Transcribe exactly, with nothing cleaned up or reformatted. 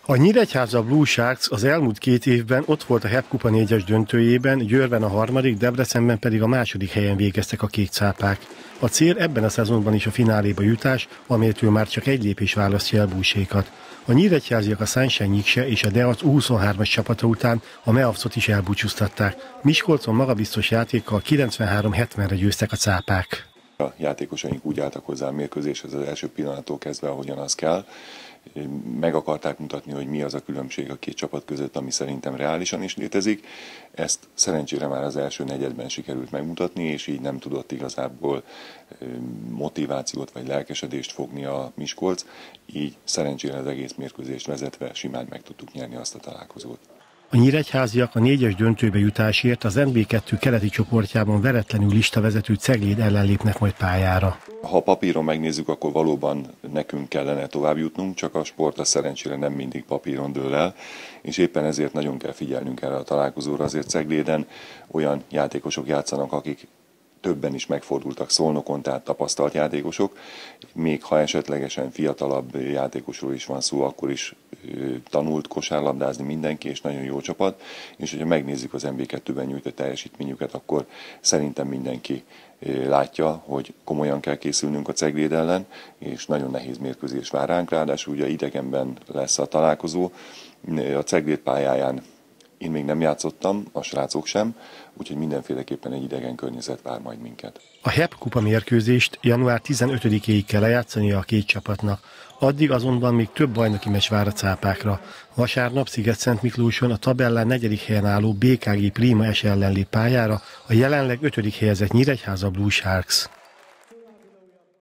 A Nyíregyháza Blue Sharks az elmúlt két évben ott volt a H E P Kupa négyes döntőjében, Győrben a harmadik, Debrecenben pedig a második helyen végeztek a kékcápák. A cél ebben a szezonban is a fináléba jutás, amelytől már csak egy lépés választja el Búsékat. A nyíregyháziak a Sunshine Nyikse és a Deac U huszonhármas csapata után a Meavcot is elbúcsúztatták. Miskolcon magabiztos játékkal kilencvenhárom hetvenre győztek a cápák. A játékosaink úgy álltak hozzá a mérkőzéshez az első pillanattól kezdve, ahogyan az kell. Meg akarták mutatni, hogy mi az a különbség a két csapat között, ami szerintem reálisan is létezik. Ezt szerencsére már az első negyedben sikerült megmutatni, és így nem tudott igazából motivációt vagy lelkesedést fogni a Miskolc. Így szerencsére az egész mérkőzést vezetve simán meg tudtuk nyerni azt a találkozót. A nyíregyháziak a négyes döntőbe jutásért az N B kettő keleti csoportjában veretlenül listavezető Cegléd ellen lépnek majd pályára. Ha papíron megnézzük, akkor valóban nekünk kellene tovább jutnunk, csak a sport a szerencsére nem mindig papíron dől el, és éppen ezért nagyon kell figyelnünk erre a találkozóra. Azért Cegléden olyan játékosok játszanak, akik többen is megfordultak Szolnokon, tehát tapasztalt játékosok. Még ha esetlegesen fiatalabb játékosról is van szó, akkor is tanult kosárlabdázni mindenki, és nagyon jó csapat. És hogyha megnézzük az N B kettőben nyújtott teljesítményüket, akkor szerintem mindenki látja, hogy komolyan kell készülnünk a Cegléd ellen, és nagyon nehéz mérkőzés vár ránk, ráadásul ugye idegenben lesz a találkozó. A Cegléd pályáján én még nem játszottam, a srácok sem, úgyhogy mindenféleképpen egy idegen környezet vár majd minket. A H E P Kupa mérkőzést január tizenötödikéig kell lejátszania a két csapatnak. Addig azonban még több bajnoki meccs vár a cápákra. Vasárnap Szigetszentmiklóson a tabellán negyedik helyen álló B K G Prima es ellen lép pályára a jelenleg ötödik helyezett Nyíregyháza Blue Sharks.